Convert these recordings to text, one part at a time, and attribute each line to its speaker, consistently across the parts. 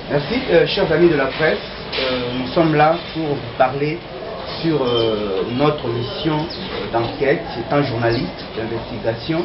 Speaker 1: Merci, chers amis de la presse. Nous sommes là pour vous parler sur notre mission d'enquête. Étant journaliste d'investigation,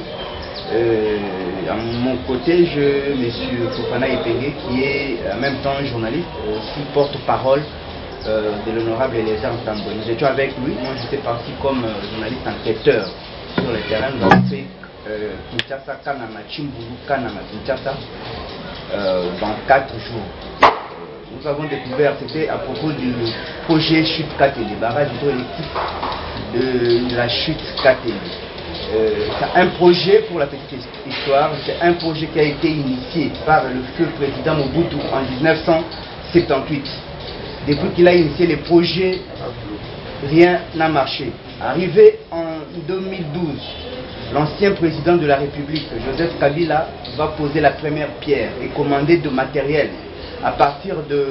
Speaker 1: à mon côté, M. Fofana Epenge, qui est en même temps journaliste, aussi porte-parole de l'honorable Eliezer Ntambo. Nous étions avec lui. Moi, j'étais parti comme journaliste enquêteur sur le terrain. Nous avons fait Kinshasa, Kanama, Chimbulu, Kanama, Kinshasa dans 4 jours. Nous avons découvert, c'était à propos du projet Chute Kateli, barrage hydroélectrique de la Chute Kateli. C'est un projet, pour la petite histoire, c'est un projet qui a été initié par le feu président Mobutu en 1978. Depuis qu'il a initié les projets, rien n'a marché. Arrivé en 2012, l'ancien président de la République, Joseph Kabila, va poser la première pierre et commander de matériel à partir de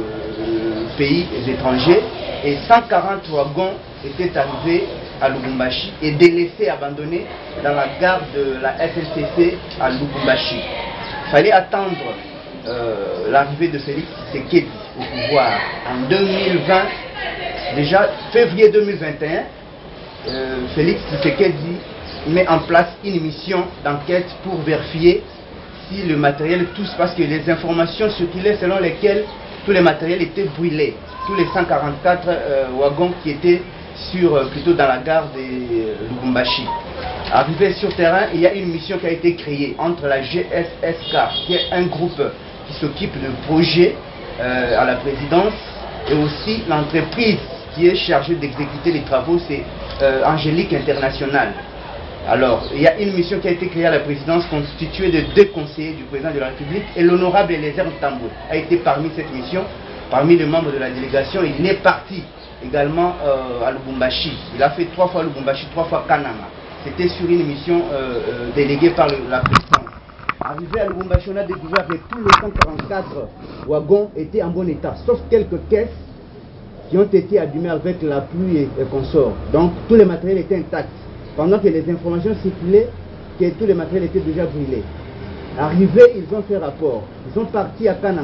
Speaker 1: pays étrangers, et 140 wagons étaient arrivés à Lubumbashi et délaissés, abandonnés dans la gare de la SNCC à Lubumbashi. Il fallait attendre l'arrivée de Félix Tshisekedi au pouvoir en 2020. Déjà février 2021, Félix Tshisekedi met en place une mission d'enquête pour vérifier si le matériel tous, parce que les informations circulaient selon lesquelles tous les matériels étaient brûlés, tous les 144 wagons qui étaient plutôt dans la gare de Lubumbashi. Arrivé sur terrain, il y a une mission qui a été créée entre la GSSK, qui est un groupe qui s'occupe de projets à la présidence, et aussi l'entreprise qui est chargée d'exécuter les travaux, c'est Angélique International. Alors, il y a une mission qui a été créée à la présidence, constituée de 2 conseillers du président de la République, et l'honorable Eliezer Ntambo a été parmi cette mission, parmi les membres de la délégation. Il est parti également à Lubumbashi. Il a fait 3 fois Lubumbashi, 3 fois Kanama. C'était sur une mission déléguée par la présidence. Arrivé à Lubumbashi, on a découvert que tous les 144 wagons étaient en bon état, sauf quelques caisses qui ont été abîmées avec la pluie et consorts. Donc, tous les matériels étaient intacts, pendant que les informations circulaient que tous les matériels étaient déjà brûlés. Arrivés, ils ont fait rapport. Ils sont partis à Kananga,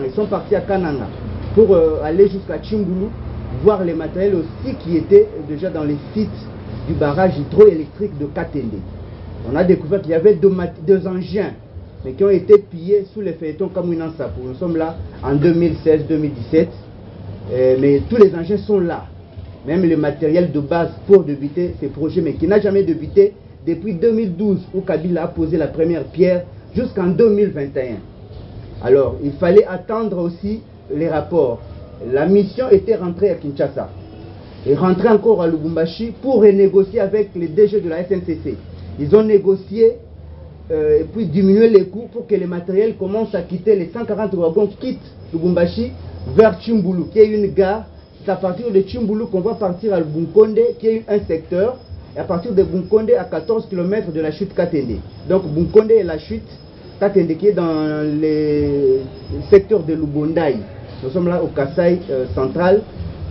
Speaker 1: pour aller jusqu'à Chimbulu, voir les matériels aussi qui étaient déjà dans les sites du barrage hydroélectrique de Katende. On a découvert qu'il y avait 2 engins, mais qui ont été pillés sous les feuilletons Kamouinan Sapo. Nous sommes là en 2016-2017, mais tous les engins sont là. Même le matériel de base pour débuter ces projets, mais qui n'a jamais débuté depuis 2012, où Kabila a posé la première pierre, jusqu'en 2021. Alors, il fallait attendre aussi les rapports. La mission était rentrée à Kinshasa et rentrée encore à Lubumbashi pour renégocier avec les DG de la SNCC. Ils ont négocié et puis diminué les coûts pour que les matériels commencent à quitter, les 140 wagons quittent Lubumbashi vers Chimbulu, qui est une gare. C'est à partir de Chimbulu qu'on va partir à Bunkonde, qui est un secteur, et à partir de Bunkonde à 14 km de la chute Katende. Donc Bunkonde est la chute, Katende qui est dans le secteur de Lubondaï. Nous sommes là au Kasaï central.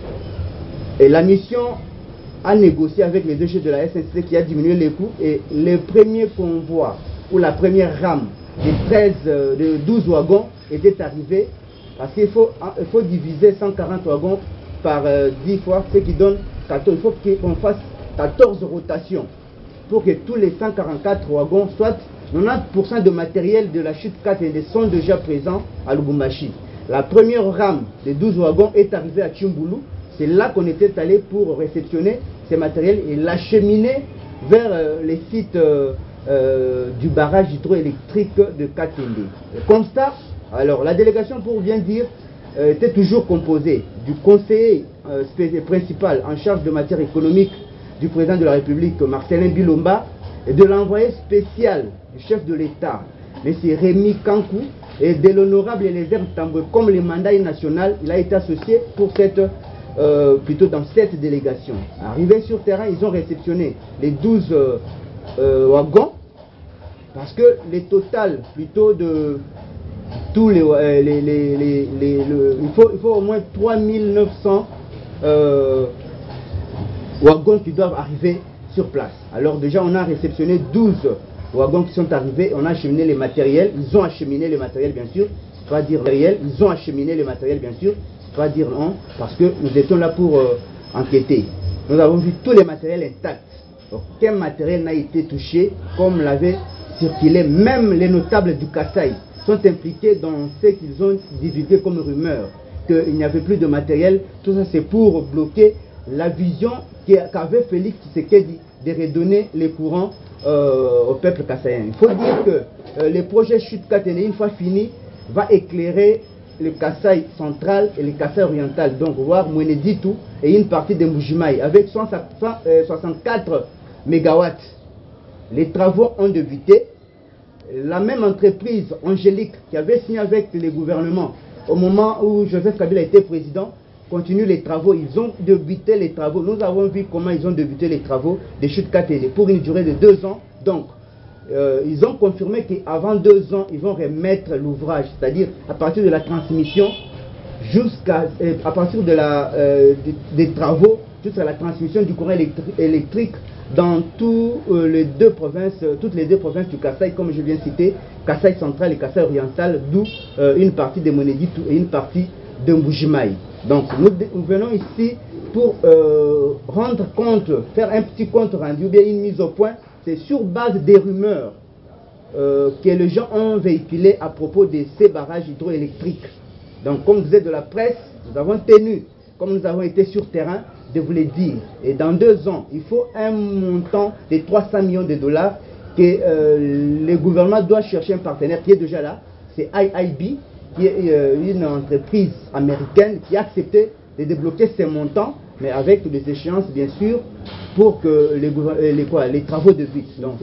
Speaker 1: Et la mission a négocié avec les DG de la SNCC qui a diminué les coûts. Et le premier convoi, ou la première rame de 12 wagons était arrivé. Parce qu'il faut diviser 140 wagons par 10 fois, ce qui donne 14. Il faut qu'on fasse 14 rotations pour que tous les 144 wagons, soit 90% de matériel de la chute 4 sont déjà présents à Lubumbashi. La première rame de 12 wagons est arrivée à Chimbulu. C'est là qu'on était allé pour réceptionner ces matériels et l'acheminer vers les sites du barrage hydroélectrique de Katende. Le constat, alors la délégation, pour bien dire, était toujours composée du conseiller principal en charge de matière économique du président de la République, Marcelin Bilomba, et de l'envoyé spécial du chef de l'État, M. Rémi Kankou, et de l'honorable Eliezer Ntambo. Comme le mandat est national, il a été associé pour plutôt dans cette délégation. Arrivés sur terrain, ils ont réceptionné les 12 wagons, parce que les totales plutôt de tous il faut au moins 3900 wagons qui doivent arriver sur place. Alors déjà on a réceptionné 12 wagons qui sont arrivés, on a acheminé les matériels, ils ont acheminé les matériels bien sûr, pas dire matériel, ils ont acheminé le matériel bien sûr, pas dire non, parce que nous étions là pour enquêter. Nous avons vu tous les matériels intacts. Aucun matériel n'a été touché comme l'avait circulé. Même les notables du Kasaï sont impliqués dans ce qu'ils ont divulgué comme rumeur, qu'il n'y avait plus de matériel. Tout ça c'est pour bloquer la vision qu'avait Félix Tshisekedi de redonner les courants au peuple kassaïen. Il faut dire que le projet Chute Katene, une fois fini, va éclairer le Kasaï central et le Kasaï oriental, donc voir Mweneditu et une partie de Mbujimaï avec 64 mégawatts. Les travaux ont débuté. La même entreprise Angélique qui avait signé avec le gouvernement au moment où Joseph Kabila était président continue les travaux. Ils ont débuté les travaux. Nous avons vu comment ils ont débuté les travaux de Chute Katene pour une durée de 2 ans. Donc, ils ont confirmé qu'avant 2 ans, ils vont remettre l'ouvrage, c'est-à-dire à partir de la transmission à partir de des travaux jusqu'à la transmission du courant électrique dans toutes les deux provinces du Kasaï, comme je viens de citer, Kasaï central et Kasaï oriental, d'où une partie de Mweneditu et une partie de Mbujimaï. Donc nous venons ici pour rendre compte, faire un petit compte rendu ou bien une mise au point. C'est sur base des rumeurs que les gens ont véhiculées à propos de ces barrages hydroélectriques. Donc comme vous êtes de la presse, nous avons tenu, comme nous avons été sur terrain, de vous le dire. Et dans 2 ans, il faut un montant de 300 millions de dollars que le gouvernement doit chercher un partenaire qui est déjà là. C'est IIB, qui est une entreprise américaine qui a accepté de débloquer ces montants, mais avec des échéances bien sûr pour que les travaux débutent. Donc,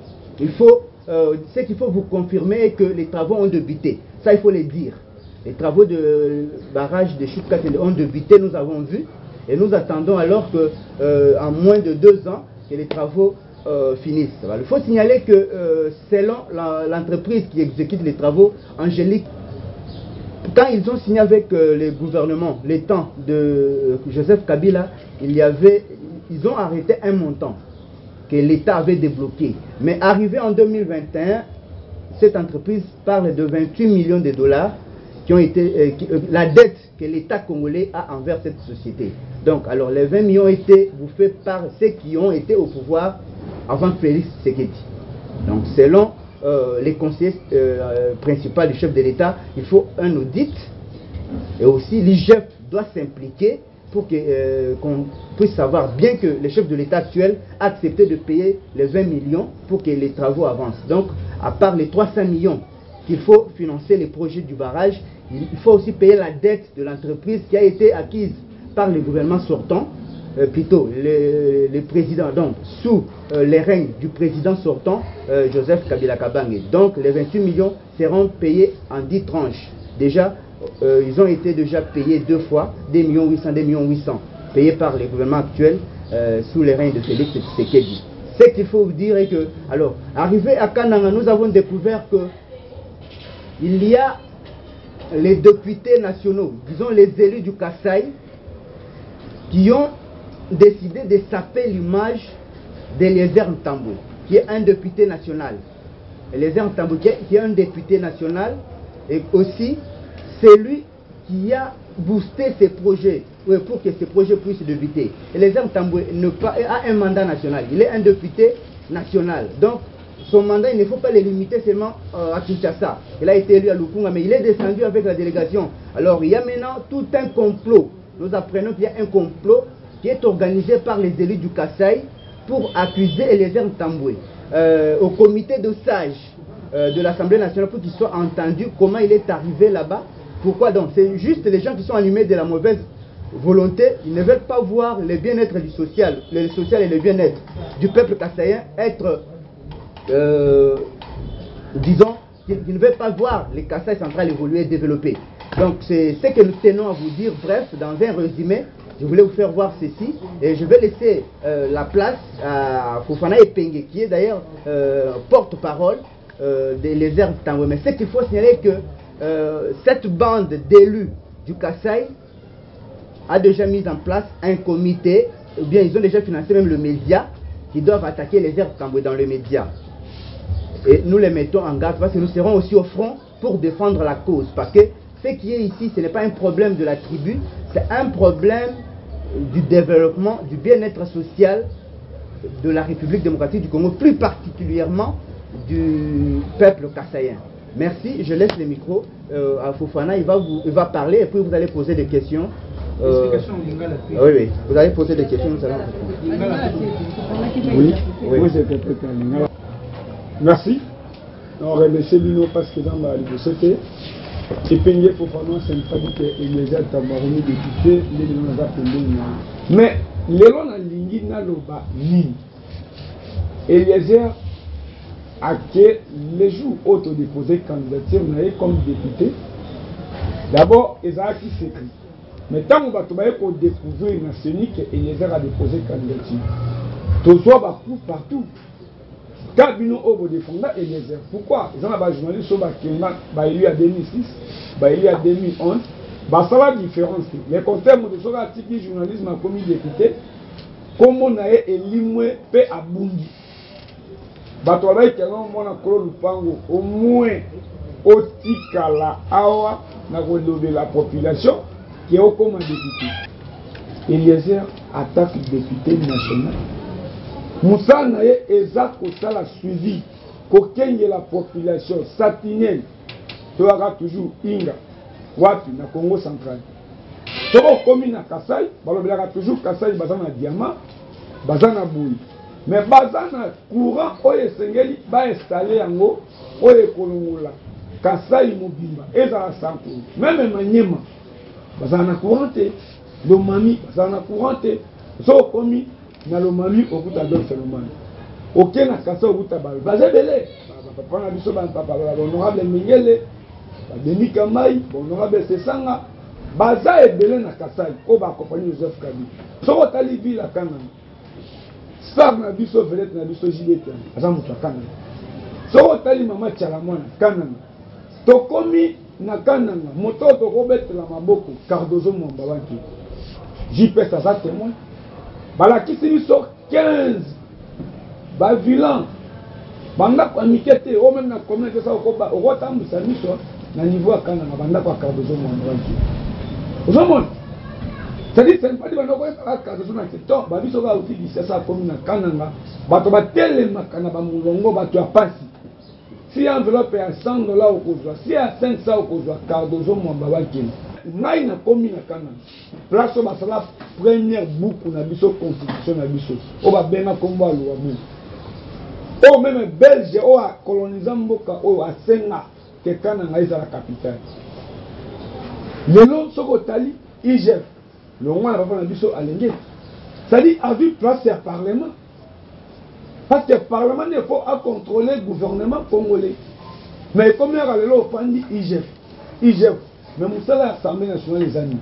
Speaker 1: ce qu'il faut vous confirmer que les travaux ont débuté. Ça, il faut le dire. Les travaux de barrage de Chute Katene ont débuté, nous avons vu, et nous attendons alors que en moins de 2 ans que les travaux finissent. Il faut signaler que selon l'entreprise qui exécute les travaux, Angélique, quand ils ont signé avec le gouvernement, les temps de Joseph Kabila, ils ont arrêté un montant que l'État avait débloqué. Mais arrivé en 2021, cette entreprise parle de 28 millions de dollars qui ont été la dette que l'État congolais a envers cette société. Donc, alors les 20 millions ont été bouffés par ceux qui ont été au pouvoir avant Félix Tshisekedi. Donc, selon les conseillers principaux du chef de l'État, il faut un audit et aussi l'IGF doit s'impliquer pour qu'on puisse savoir, bien que le chef de l'État actuel a accepté de payer les 20 millions pour que les travaux avancent. Donc, à part les 300 millions qu'il faut financer les projets du barrage, il faut aussi payer la dette de l'entreprise qui a été acquise par le gouvernement sortant, plutôt le président, donc sous les règnes du président sortant, Joseph Kabila Kabange. Donc les 28 millions seront payés en 10 tranches. Déjà, ils ont été déjà payés 2 fois, 2 800 000, 2 800 000, payés par le gouvernement actuel sous les règnes de Félix Tshisekedi. Ce qu'il faut vous dire est que, alors, arrivé à Kananga, nous avons découvert que il y a les députés nationaux, disons les élus du Kasaï, qui ont décidé de saper l'image d'Eliezer Ntambwe, qui est un député national. Eliezer Ntambwe, qui est un député national, et aussi celui qui a boosté ces projets pour que ces projets puissent débuter. Eliezer Ntambwe a un mandat national, il est un député national. Donc, son mandat, il ne faut pas le limiter seulement à Kinshasa. Il a été élu à Lukunga, mais il est descendu avec la délégation. Alors, il y a maintenant tout un complot. Nous apprenons qu'il y a un complot qui est organisé par les élus du Kasaï pour accuser Eliezer Ntambwe au comité de sages de l'Assemblée nationale pour qu'il soit entendu comment il est arrivé là-bas. Pourquoi donc? C'est juste les gens qui sont animés de la mauvaise volonté, ils ne veulent pas voir le bien-être du social, le social et le bien-être du peuple kassaïen être, disons, qu'ils ne veulent pas voir les Kasaï central évoluer et développer. Donc c'est ce que nous tenons à vous dire. Bref, dans un résumé, je voulais vous faire voir ceci et je vais laisser la place à Fofana Epenge, qui est d'ailleurs porte-parole d'Eliezer Ntambwe. Mais ce qu'il faut signaler que cette bande d'élus du Kasaï a déjà mis en place un comité, ou bien ils ont déjà financé même le média qui doivent attaquer Eliezer Ntambwe dans le média. Et nous les mettons en garde parce que nous serons aussi au front pour défendre la cause. Parce que ce qui est ici, ce n'est pas un problème de la tribu, c'est un problème du développement, du bien-être social de la République démocratique du Congo, plus particulièrement du peuple kassaïen. Merci, je laisse le micro à Fofana, il va parler et puis vous allez poser des questions. Oui, vous allez poser des questions, nous allons répondre.
Speaker 2: Oui, merci. On remercie Lino parce que dans la société, et puis Fofana, c'est pas dit qu'il y a des députés, mais les gens ont l'ingé n'a pas ni. Eliezer a que les jours autodéposés candidature comme député. D'abord, ils ont acquis secret. Mais tant qu'on va découvrir dans ce que Eliezer a déposé candidature, tout soit partout. Quand nous avons défendu Eliezer, pourquoi? Ils ont des journalistes qui ont élu en 2006, élu en 2011. Ça va la différence. Les termes de ce article du journalisme comme député, comme on a élimé peu à Bungi. Bato ba ikenga mona kolo lupango au moins otikala awa na relever la population qui est au comme député. Eliezer attaque député national. Moussa naye eza kosala suivi kokenge la population satinienne toaka toujours inga wapi na Congo central. Toko komi na Kasai balobelaka toujours Kasai bazana diamant bazana boui. Mais bazana courant oye sengeli ba installer yango oye kolongola Kasai mobimba ezala sanko même Manyema bazana courante Lomami bazana courante so komi na Lomami okuta do phénomène OK na Kasai okuta ba bazebele papa na biso ba papa honorable Mingele ba Denis Kamai honorable Sesanga baza ebele na Kasai o ba accompagner Joseph Kabila so otali ville la Kanana star na biso vedette na biso jilete aza moto Kanana so otali mama Tchalamwana Kanana tokomi na Kanana moto tokobetela maboko Cardozo Mwamba wanki JPS aza témoin balakisi biso 15 ba vilain banda kwa mikete o même na communauté ça okoba okotambisa biso na niveau ya Kanana banda kwa Cardozo Mwamba wanki ozomona. C'est-à-dire que pas de Cardozo na Tito, babiso ka outi ça comme na Kananga, bato ba telema kana ba mulongo bato ya pasi. Si enveloppe à $100 au kozwa, si à 500 au kozwa, Cardozo Mwamba wakili. Ngai na komi na Kananga. Place ba sala première boucle na biso constitution na biso. O ba benga kombo alwa mu. O même Belge o a colonisé mboka o a senga que Kananga est la capitale. Lelo soko tali IGF. Le roi a fait un biseau à l'enguet. C'est-à-dire, a vu place au Parlement. Parce que le Parlement, il faut contrôler le gouvernement congolais. Mais comme il y a le IGF, mais Moussa l'Assemblée nationale des amis.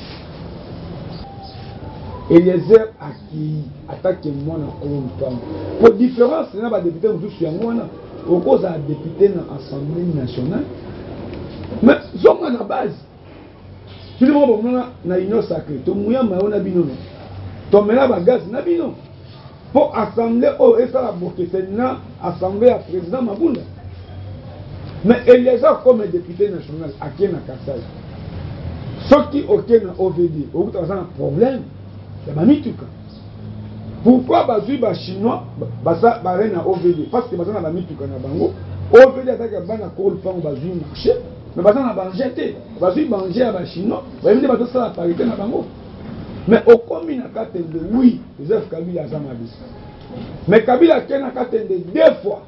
Speaker 2: Eliezer a qui attaque moi dans Colombe. Pour différence, il y a des députés qui sont moi, au cause d'un député dans l'Assemblée nationale. Mais ils sont à la base. Si le monde na union sacrée, to mouya mayo na bino, to mena bagaz na bino. Pour assemblée et ça la boke na assemblée à président Mabunda. Mais Eliezer comme député national à Kena Kasai. Ce qui OK na OVD, au bout d'un problème, c'est mamituka. Pourquoi bazui ba chinois basa bare na OVD parce que bazana ba mituka na bango. OVD ataka bana ko le pango bazui marché. Mais pas na banjete, bazui banger à Chinois, ba yende ba to sala parité na bango. Mais au commis na katende oui, Joseph Kabila a zamabis. Mais Kabila kena katende deux fois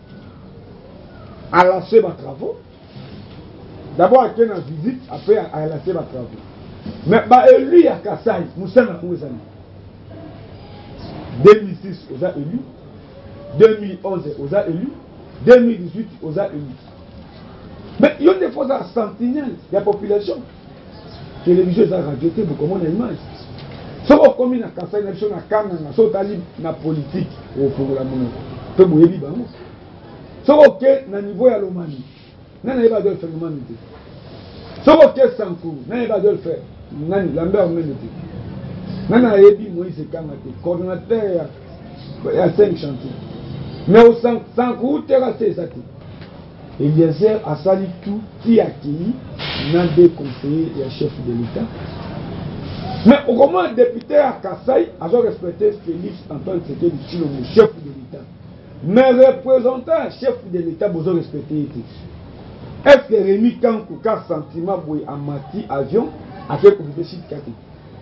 Speaker 2: à lancer ma travaux. D'abord à kena visite, après à lancer ma travaux. Mais ba élu à Kasai, Moussa na Kouzani. 2006 aux a élu, 2011 aux a élu, 2018 aux a élu. Mais il y a des fois à sentinelle de la population. Télévision et radio, pour comment on a l'image. Si on commis na Kasai, na Kananga, so tali na politique au Congo la monnaie. Peu bouilli bango. Si on est na niveau ya Lomani, n'a pas de faire l'humanité. Si on est Sankou, n'a pas de faire. Nani Lambert Menete. Nana Ebi Moïse Kamate, coordonnateur à 5 chantiers. Mais au Sankou, terrassé ça. Eliezer a sali tout qui a accueilli n'a des conseillers et chef de l'État. Mais au moment un député à Kassai a respecté Félix Antoine Tshisekedi Tshilombo, chef de l'État. Mais représentant chef de l'État, vous avez respecté. Est-ce que Rémi Kankou a sentiment pour amati avion a fait comité site Kati?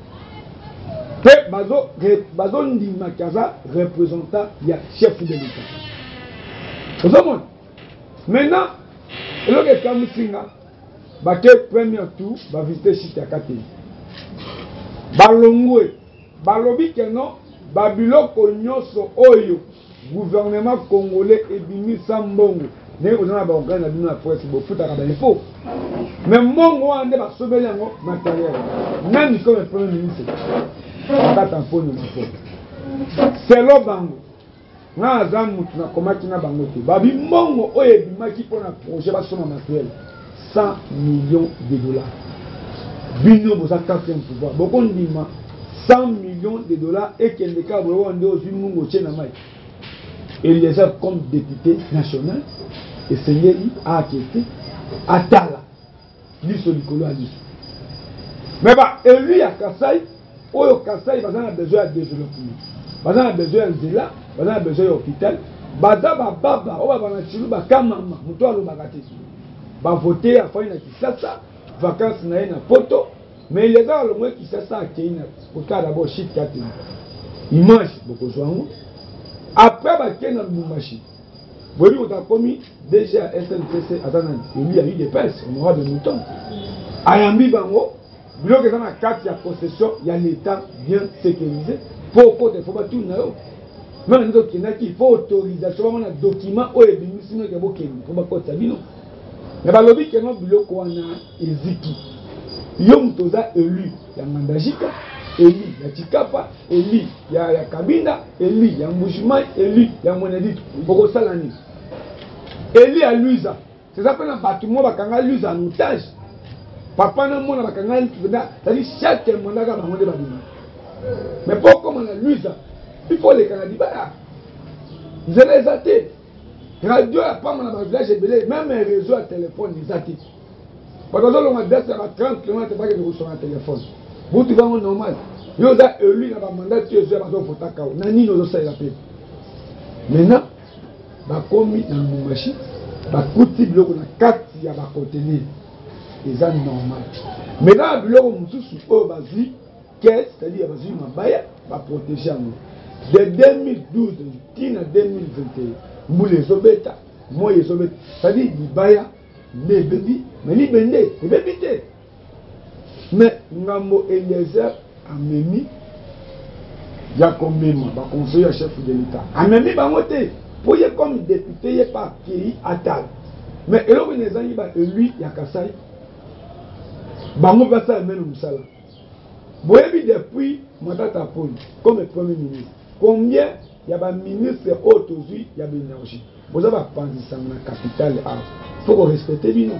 Speaker 2: Bazo Ndima Kaza représentant il y a chef de l'État. Vous avez maintenant, le que Kamusinga, premier tour, va visiter site Kati. Balongwe, balobi keno, babiloko nyoso oyo, gouvernement congolais et bimi sambongo. Mais vous avez un organe à presse, vous foutez à la faux. Mais mon roi ne va sauver le matériel. Même comme le premier ministre, c'est le bango. Na zamu tuna komaki na bango te. Babi mongo oye bimaki pour un projet ba soma matériel 100 millions de dollars. Bino boza quatrième pouvoir. Beaucoup ndima 100 millions de dollars et qu'elle ne ka bo wande ozu mungo tshena mai. Et les a comme député national et Seigneur a acquitté Atala. Liso Nicolo a dit. Mais bah, et lui à Kassai, au Kassai, il a besoin de développement. Il a besoin de zéla, il a besoin d'hôpital. Baza baba, on va dans Chilou, Bakamama, Moutoua le Bagati. Va voter à faire une Kissasa, vacances na poto, mais les gars, le moins Kissasa a Kéina, pour cas d'abord shit Katina. Il mange beaucoup de gens. Après, il y a un Moumachi. Vous voyez, on a commis déjà SNPC à Zanan. Il y a eu des pèses, on aura des moutons. Ayambi Bango, il y a une carte de possession, il y a l'État bien sécurisé. Pourquoi il ne faut pas tout faire? Même il faut autorisation, il y a un document où il y a des missions qui sont pas côté Sabino. Mais le lobby qui est biloko a eziki. Yom toza élu, il y a Mandajika. Eli, ya Chikapa, Eli, ya Kabinda, Eli, ya Mbushimai, Eli, ya Mwenedito. Boko Salani. Eli à Luisa. C'est ça qu'on a battu moi, Bakanga Luisa en otage. Papa n'a pas Bakanga Luisa. C'est-à-dire chaque mandat va demander Babima. Mais pourquoi on a Luisa? Il faut les Canadiens. Ils ont les athées. Radio a pas mon village belé, même un réseau à téléphone, ils athées. Parce que l'on a 30 km pas que nous sommes à téléphone. Vous tu vas en normal. Vous avez élu dans le mandat qui est dans votre cas. Nani nous a la paix. Maintenant, bah comme dans mon machine, bah couti bloc on a 4 il y a bah contenir. Et ça normal. Maintenant bloc on tout sous au basi, c'est-à-dire basi mabaya, bah protéger nous. De 2012 jusqu'à 2021, nous les obéta, moi les obéta. C'est-à-dire baya, les bébés, mais les bébés, les bébés. Mais Ngambo Eliezer a memi, il y a combien de conseiller chef de l'État. A memi bangote, pour y comme député, il n'y a pas qui attaque. Mais il y a lui, il y a Kassai. Bango va ça même Moussala. Vous voyez depuis Matata Poli, comme le Premier ministre, combien il y a des ministres aujourd'hui, il y a de l'énergie. Vous avez pensé ça dans la capitale. Il faut respecter lui.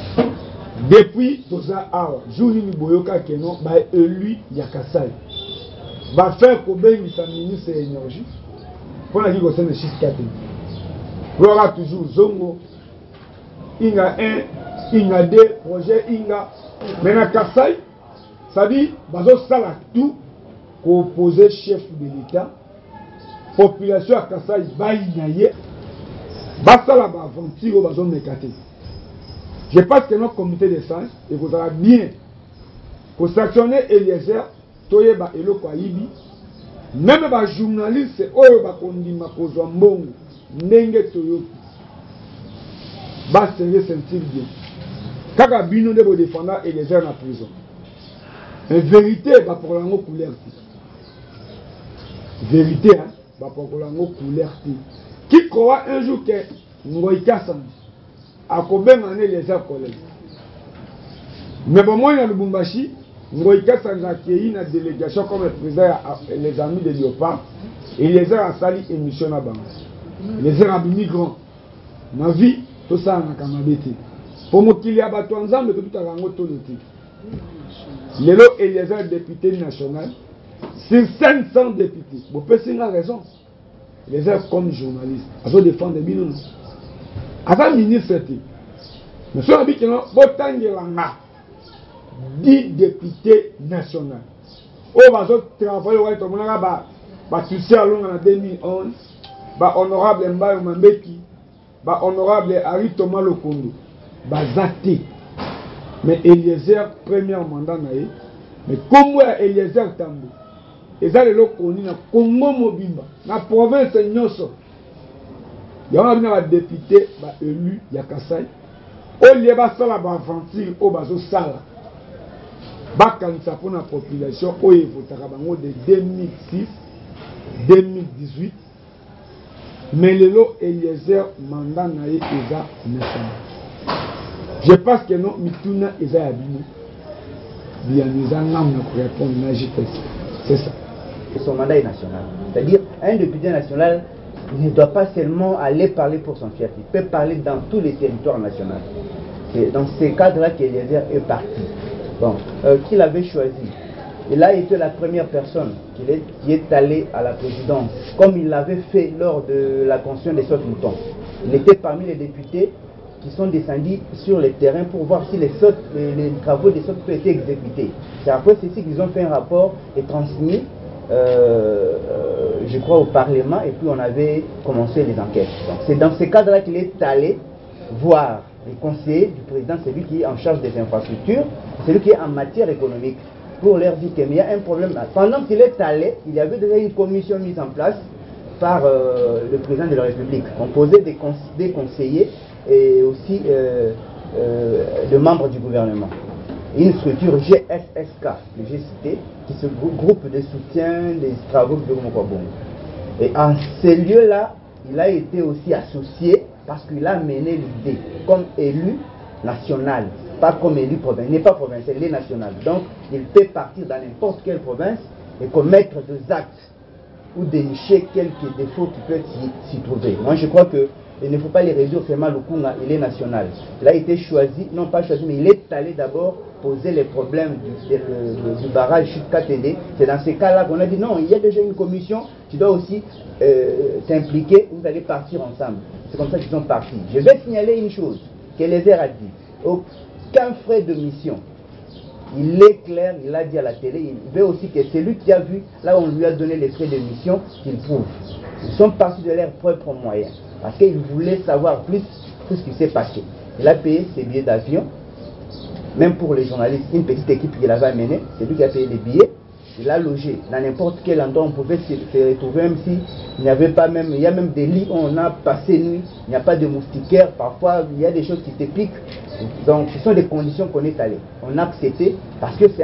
Speaker 2: Depuis tout ça, Jouni Boyoka Keno, lui, il y a Kassai. Va faire pour bénir sa ministre de l'énergie. Pour la vie au sein de Chiskate. Il y aura toujours Zongo. Il y a un, il y a deux projets, il y a. Maintenant, Kassai, ça dit, ça va tout pour opposer chef de l'État. Population à Kassai, va y aller. Ça la aventure au zone de Katé. Je pense que notre comité de sciences, et vous allez bien, pour sanctionner Eliezer, Toyeba et Lokwaïbi, même les journalistes, eux, Bakondima, Kozwambongo, Nenge Toyoki, va se ressentir bien. Kaka Bino de vous défendre Eliezer en prison. Mais vérité, va pour la couleur. Vérité, va pour la couleur. Qui croit un jour que Ngoïka Sandi, à combien d'années les collègues. Mais bon, moi, il y a le Bumbashi, Ngoïka Sanja qui est une délégation comme le président les amis de Léopard, et les a sali émission à Banga. Les a migrants. Ma vie, tout ça, on a kamabete. Pour moi, qu'il y a battu ensemble, tout à l'angle tout le temps. Les lots et les a députés nationaux, sur 500 députés. Vous pouvez avoir raison. Les a comme journalistes, à se défendre des minons. À sa ministre, Mais si on dit que non, autant 10 députés nationaux. On va travailler tout le monde va toucher à en 2011. Honorable Mbaye Mambeki, honorable Ari Thomas Lokondo, Zati. Mais Eliezer, premier mandat, mais comme Eliezer Tambo, et ça, le connu na Congo Mobimba, na province Nyoso, il y a un député élu, il y a Kassai, au lieu de ça, la aventure, au bazo sala, bakanisa pour la population, au niveau de 2006, 2018, mais le lot Eliezer mandat na eza national. Je pense que non, mituna eza abino. Bien nous en répondre na JPS. C'est ça.
Speaker 1: Son mandat est national. C'est-à-dire, un député national ne doit pas seulement aller parler pour son chef, il peut parler dans tous les territoires nationaux. C'est dans ces cadres-là qu'Eliezer est parti. Bon, qui l'avait choisi? Il a été la première personne qui est allée à la présidence, comme il l'avait fait lors de la construction des sautes-moutons. Il était parmi les députés qui sont descendus sur le terrain pour voir si les travaux des sautes peuvent être exécutés. C'est après ceci qu'ils ont fait un rapport et transmis, je crois, au Parlement, et puis on avait commencé les enquêtes. C'est dans ces cadres-là qu'il est allé voir les conseillers du président, celui qui est en charge des infrastructures, celui qui est en matière économique, pour leur dire qu'il y a un problème. Pendant qu'il est allé, il y avait déjà une commission mise en place par le président de la République, composée des conseillers et aussi de membres du gouvernement. Une structure GSSK, que j'ai cité, qui se groupe de soutien des travaux de Mokwabongo. Et en ces lieux-là, il a été aussi associé parce qu'il a mené l'idée comme élu national, pas comme élu provincial. Il n'est pas provincial, il est national. Donc, il peut partir dans n'importe quelle province et commettre des actes ou dénicher quelques défauts qui peuvent s'y trouver. Moi, je crois qu'il ne faut pas les réduire seulement au Kunga, il est national. Il a été choisi, non pas choisi, mais il est allé d'abord poser les problèmes du barrage Chute Katende. C'est dans ces cas-là qu'on a dit non, il y a déjà une commission, tu dois aussi t'impliquer, vous allez partir ensemble. C'est comme ça qu'ils sont partis. Je vais signaler une chose qu'Eliezer a dit. Aucun frais de mission. Il est clair, il a dit à la télé, il veut aussi que celui qui a vu, là où on lui a donné les frais de mission, qu'il prouve. Ils sont partis de leurs propres moyens. Parce qu'ils voulaient savoir plus ce qui s'est passé. Il a payé ses billets d'avion, même pour les journalistes, une petite équipe qu'il avait amenée, c'est lui qui a payé les billets. Il a logé dans n'importe quel endroit, on pouvait se retrouver, même si il n'y avait pas même, il y a même des lits où on a passé nuit, il n'y a pas de moustiquaires, parfois il y a des choses qui te piquent. Donc ce sont des conditions qu'on est allé. On a accepté parce que c'est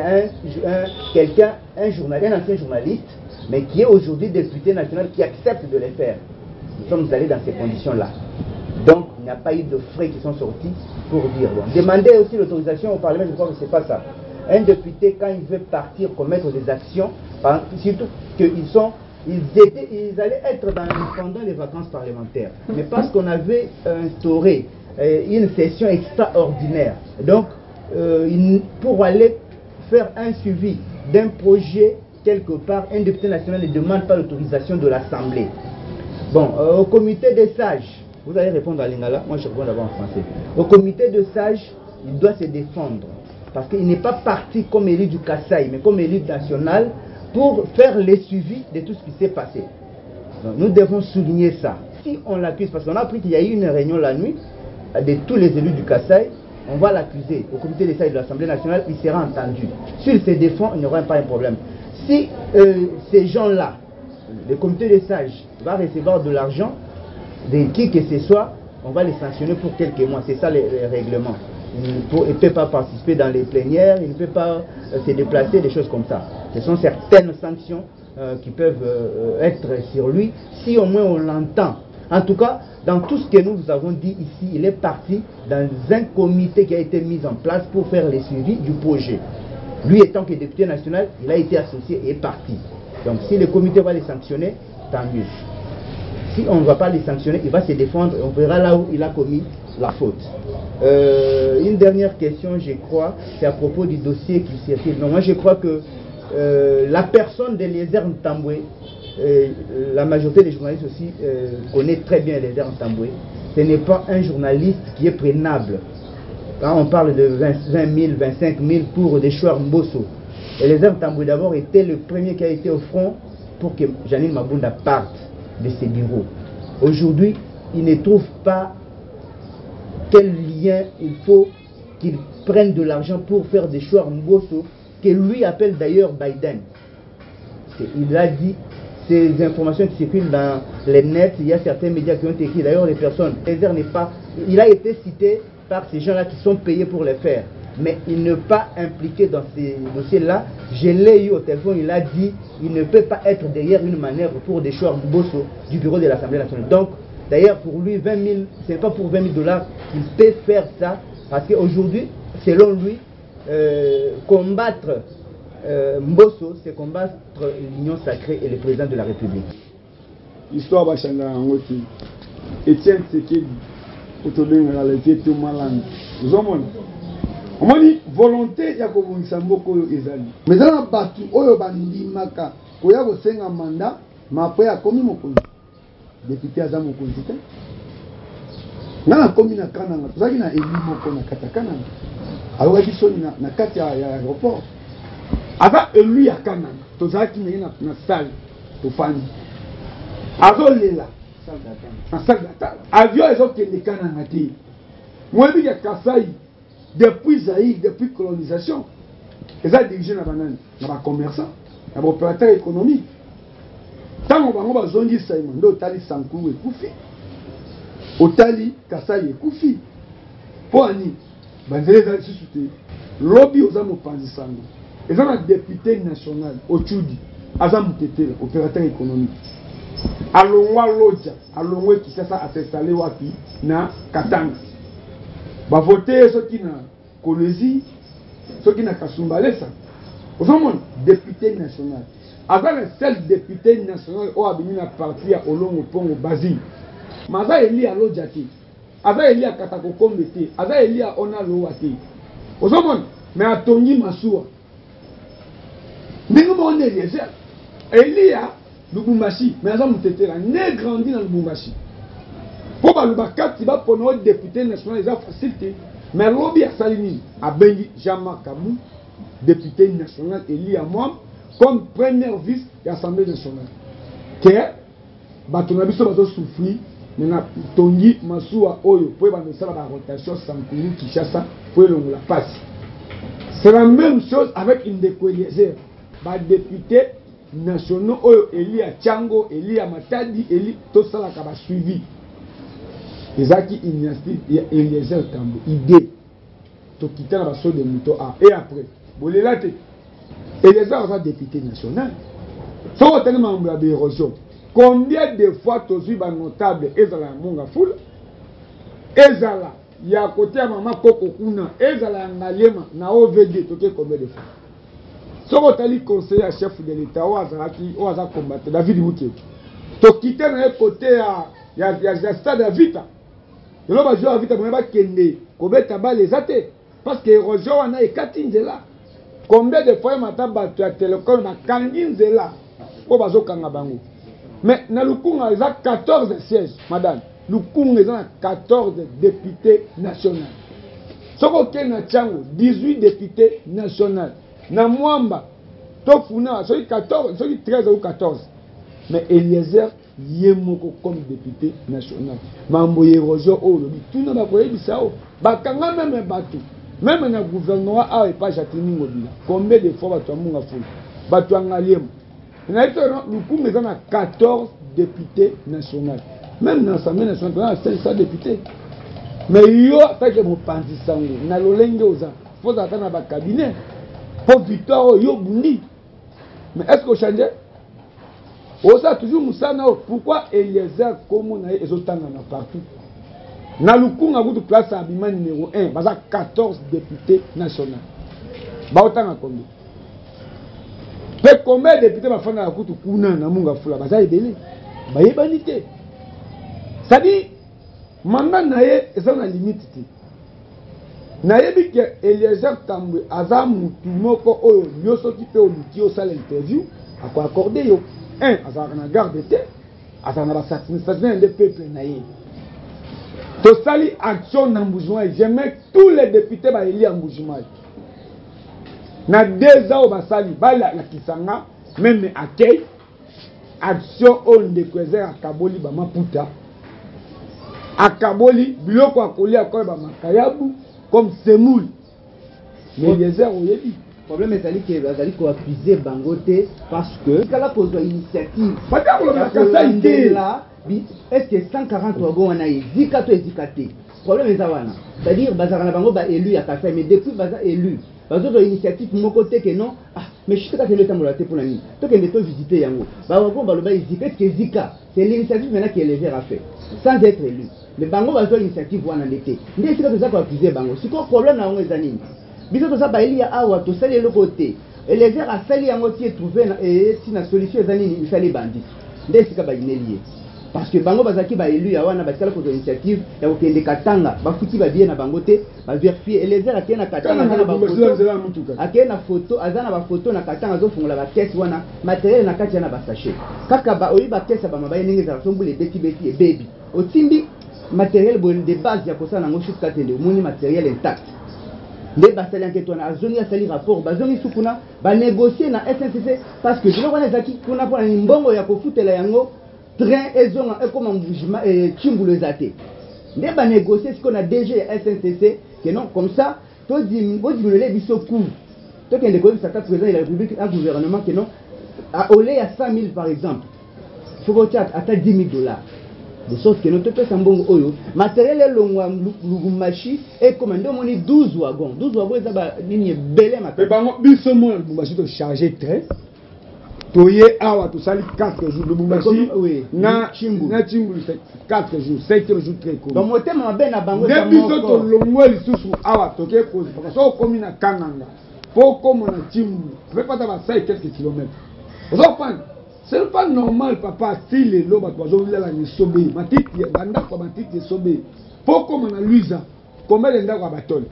Speaker 1: un ancien journaliste, mais qui est aujourd'hui député national, qui accepte de les faire. Nous sommes allés dans ces conditions-là. Donc il n'y a pas eu de frais qui sont sortis pour dire. Bon. Demander aussi l'autorisation au Parlement, je crois que ce n'est pas ça. Un député, quand il veut partir commettre des actions, surtout qu'ils allaient être pendant les vacances parlementaires, mais parce qu'on avait instauré une session extraordinaire. Donc, pour aller faire un suivi d'un projet quelque part, un député national ne demande pas l'autorisation de l'Assemblée. Bon, au comité des sages, vous allez répondre à Lingala, moi je réponds d'abord en français. Au comité de sages, il doit se défendre. Parce qu'il n'est pas parti comme élu du Kassai, mais comme élu national pour faire le suivi de tout ce qui s'est passé. Donc, nous devons souligner ça. Si on l'accuse, parce qu'on a appris qu'il y a eu une réunion la nuit de tous les élus du Kassai, on va l'accuser au comité des sages de l'Assemblée nationale, il sera entendu. S'il se défend, il n'y aura pas un problème. Si ces gens-là, le comité des sages, va recevoir de l'argent de qui que ce soit, on va les sanctionner pour quelques mois. C'est ça les règlements. Il ne peut pas participer dans les plénières, il ne peut pas se déplacer, des choses comme ça. Ce sont certaines sanctions qui peuvent être sur lui, si au moins on l'entend. En tout cas, dans tout ce que nous vous avons dit ici, il est parti dans un comité qui a été mis en place pour faire le suivi du projet. Lui étant que député national, il a été associé et est parti. Donc si le comité va les sanctionner, tant mieux. Si on ne va pas les sanctionner, il va se défendre et on verra là où il a commis la faute. Une dernière question, je crois, c'est à propos du dossier qui circule. Non, moi je crois que la personne d'Eliezer Ntambwe, la majorité des journalistes aussi connaît très bien Eliezer Ntambwe. Ce n'est pas un journaliste qui est prenable. Là, on parle de 20 000, 25 000 pour des choix Mbosso. Eliezer Tambwe d'abord était le premier qui a été au front pour que Janine Mabunda parte de ses bureaux. Aujourd'hui, il ne trouve pas quel lien il faut qu'il prenne de l'argent pour faire des choix Mbosso, que lui appelle d'ailleurs Biden. Il a dit, ces informations qui circulent dans les nets, il y a certains médias qui ont écrit, d'ailleurs les personnes, Eliezer n'est pas, il a été cité par ces gens-là qui sont payés pour le faire. Mais il n'est pas impliqué dans ces dossiers-là. Je l'ai eu au téléphone, il a dit il ne peut pas être derrière une manœuvre pour des choix Mbosso du bureau de l'Assemblée nationale. Donc, d'ailleurs, pour lui, 20 000, ce n'est pas pour 20 000 $ qu'il peut faire ça, parce qu'aujourd'hui, selon lui, combattre Mbosso, c'est combattre l'Union sacrée et le président de la République.
Speaker 2: L'histoire va changer en route. Etienne Tshisekedi, autobengala le vieux tout malade. Vous avez on dit volonté ya kobongisa mboka oyo ezali. Mais dans la batu oyo bandimaka koya kosenga mandat, ma après akomi mokonzi. Député aza mokonzi te. Ngana komi na kananga, tozaki na élu moko na katakananga. Alors ki soni na kati ya aéroport. Ava élu ya kananga, tozaki na salle to fandi. Azo lela salle d'attente. Avion ezokende kananga te. Mwebi ya Kasai depuis Zaïre, depuis colonisation, ils ont dirigé la banane, les commerçants, les opérateurs économiques. Tant qu'on va zonger ça, il y a Tali Sankou et Koufi. Otali Kasai et Koufi. Pour Annie, les lobby aux âmes Panzisango. Ils ont un député national, Ochudi, Azam Tete, opérateur économique. Alongwa Lodja, Alongwa qui s'est installé wapi na Katanga. Va voter ceux qui n'ont Kolezi, ceux qui n'ont Kasumbalesa. Vous savez, député national. Avant le seul député national, on a venu à partir au long au pont au Basile. Mais avant il y a l'Odjati, avant il y a Katakokombete, avant il y a Onaloati. Vous savez, mais à Tony Massoua. Mais nous on est les gens. Il y a Lubumbashi, mais avant nous étions là, né grandi dans Lubumbashi. Pour le bakati va pour notre député national, c'est facile. Mais lobby à Salini, à Bengi Jean-Marc Kabou, député national élu à moi, comme premier vice de l'Assemblée nationale. Que, Batonabiso va souffrir, mais na Tongi Massoua Oyo, pour y faire la rotation Sankoulou Kishasa, pour le la passe. C'est la même chose avec une décollésère. Député national Oyo, élu à Tchango, élu à Matadi, élu, tout ça là qui va suivi. Ezaki initiative ya Eliezer Tambwe idée to quitter la basso de Muto A et après bolela te Eliezer va député national so tellement membre de érosion combien de fois tozu ba notable ezala monga fula ezala ya côté ya mama Koko Kuna ezala ngalema na OVD to ke combien de fois so tali conseiller chef de l'état o azaki o aza combattre David Muketo to quitter na côté ya stade de Vita. Et là, je vais vite kende kobeta ba les athées parce que l'érosion on a ekatinzela. Combien de fois mata batu ya télécom na kanginzela po bazo kanga bango. Mais na Lukunga ils ont 14 sièges madame. Lukunga ils ont 14 députés nationaux. Soko kena Tchango 18 députés nationaux. Na Mwamba tofuna soki 14 soki 13 ou 14. Mais Eliezer Yemoko comme député national. Mambo érosion au lobby. Tout n'a pas koyebi ça. Bakanga même batu. Même na gouvernement a et pas Jatini Mobila. Combien de fois batu amunga fulu. Batu angaliemu. Na ito Lukunga ils ont 14 députés nationaux. Même dans l'Assemblée nationale, on a 500 députés. Mais yo attaque mon panzisango na lolenge oza. Faut attendre ba cabinet. Pour victoire yo bundi. Mais est-ce que change? Osa toujours Moussana, pourquoi Eliezer comme on a partout? Na Lukunga vous place à Bima numéro 1, baza 14 députés nationaux. Ba otanga combien? Mais combien de députés va faire na kutu kuna na munga fula baza ebele? Ba yebanité. Ça dit mandat naye eza na limite te. Nayebi ke Eliezer Tambwe aza mutu moko oyo nyoso ki pe oluki osala interview ako accorder yo. Un, à la garde d'été, à la satisfaction des peuples naïfs. tosali action na Mbujimayi. J'aimais tous les députés baeli à Mbujimayi. Na 2 ans basali bala la kisanga même accueil action on découvert à Kaboli ba maputa. À Kaboli biloko akoli akoy ba makayabu comme semoule. Mais les heures oyebi.
Speaker 1: Le problème est que bazali ko accuser bangote parce que kala kozwa initiative.
Speaker 2: Pas pour le makasa idée
Speaker 1: là. Est-ce que 140 wagon wana ezika to ezikate? Problème est wana. C'est-à-dire bazara na bango ba élu ya Kasai mais depuis baza élu. Bazo initiative mon côté que non. Ah mais je sais pas que le temps la pour la nuit. To que to visiter yango. Ba wagon ba lo ba ezika est-ce que ezika? C'est l'initiative maintenant qui est légère à faire sans être élu. Mais bango bazo initiative wana l'été. Ndé sika to za ko accuser bango. Si quoi problème na ngo ezanini? Biso to za ba eli ya awa to sali le côté. Et les verts a sali yango ti trouver et si na solution ezanini il sali bandit. Ndé sika ba inelié. Parce que bango bazaki ba élu ya wana bakala ko initiative ya ko kende katanga ba futi ba bien na bangote ba vérifier et les airs akena katanga na ba photo akena photo azana ba photo na katanga zo fungola ba caisse wana matériel na kati na ba sachet kaka ba oyi ba caisse ba mabaye ningi za sombule beti beti e baby otimbi matériel de base ya kosana ngo shoot katende moni matériel intact les basali enquête na azoni ya sali rapport bazoni sukuna ba négocier na SNCC parce que biloko wana zaki kuna pona ni mbongo ya kofutela yango train ezonga ekoma Mbujima et Chimbulu ezate nde ba négocier ce qu'on a DG ya SNCC que non comme ça to diminuer biso coût to kende ko ça président de la République un gouvernement que non à olé à 100 000 par exemple faut que tu atteins 10 000 $, de sorte que notre pèse en bon oyo matériel est long lugumachi et commandé au moins 12 wagons ça va ligne belé
Speaker 2: mais bango biso mo lugumachi to charger train toye awa to sali 4 jours le lugumachi na Chimbulu 4 jours 5 jours très court
Speaker 1: donc motema mabe na bango
Speaker 2: ça biso to longwe lisusu awa to ke cause parce que so komi na Kananga pour comme na Chimbulu peut pas avoir 5 quelques kilomètres c'est pas normal papa si les loba tozo la ni sobe matiti banda kwa matiti sobe pour comme na Luisa combien de ndako batol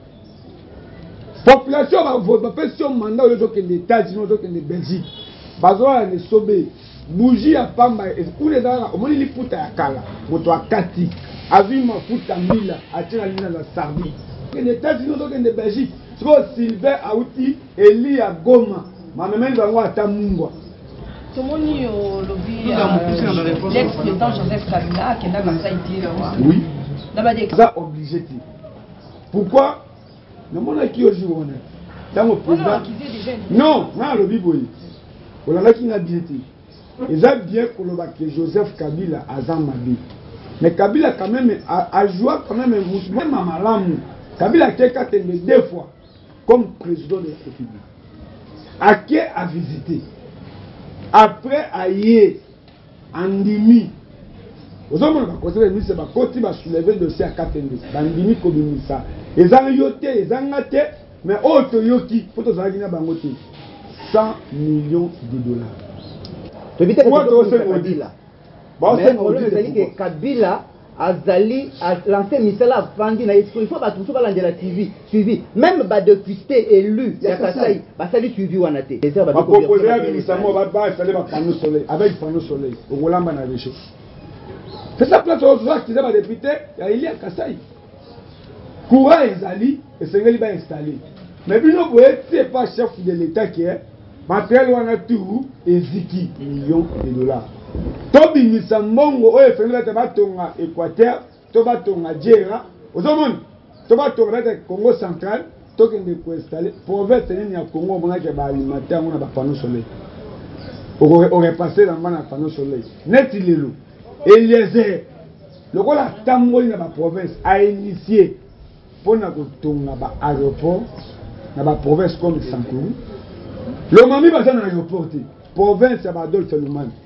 Speaker 2: population va voter passion mandat aux autres que les États-Unis aux autres que les Belgique bazoa ni sobe bougie à pamba et pour les gens au moins les puta ya kala moto akati avi mafuta mila atira lina la sardi les États-Unis aux autres que les Belgique so Sylvain Auti Eli à Goma mamemeni bango atamungwa.
Speaker 3: Tomoni au lobby l'ex-président Joseph Kabila qui n'a pas ça été
Speaker 2: oui ça obligé. Pourquoi non mon qui au jour dans le président non non lobby boy on a qui n'a bien été ils ont bien que Joseph Kabila a zamabi mais Kabila quand même a joué quand même même à malamu Kabila qui a été 2 fois comme président de la République a visité. Après aïe andimi ozomona ba conseiller ministre ba koti ba soulever dossier à Katende bandimi komimisa ezanga yote ezanga te mais auto yoki photo za gina bango te 100 millions de dollars
Speaker 1: to bité ko se modila
Speaker 2: ba
Speaker 1: se modila que Kabila azali a lancé misala fandi na il faut ba tout ba landela TV suivi même ba député élu ya Kasai ba sali suivi wana te
Speaker 2: ba proposer à misamo ba installer ba panneau soleil avec panneau soleil au Rolamba na réchaud c'est ça place aux gens qui ba député ya il y a Kasai courant ezali et sengeli ba installer mais bino boete pas chef de l'état qui est matériel wana tout eziki millions de dollars. Tobi misambongo oyo fengela te batonga Équateur to batonga Djera ozomoni to batonga te Congo central to kende ko installer province nini ya Congo mona ke ba alimentaire mona ba panneau soleil aurait passé dans bana panneau soleil net lelo Eliezer lokola tamboli na ba province a initié pona ko tonga ba aéroport na ba province comme Sankuru le mami ba na aéroport province ya ba Adolphe Lumani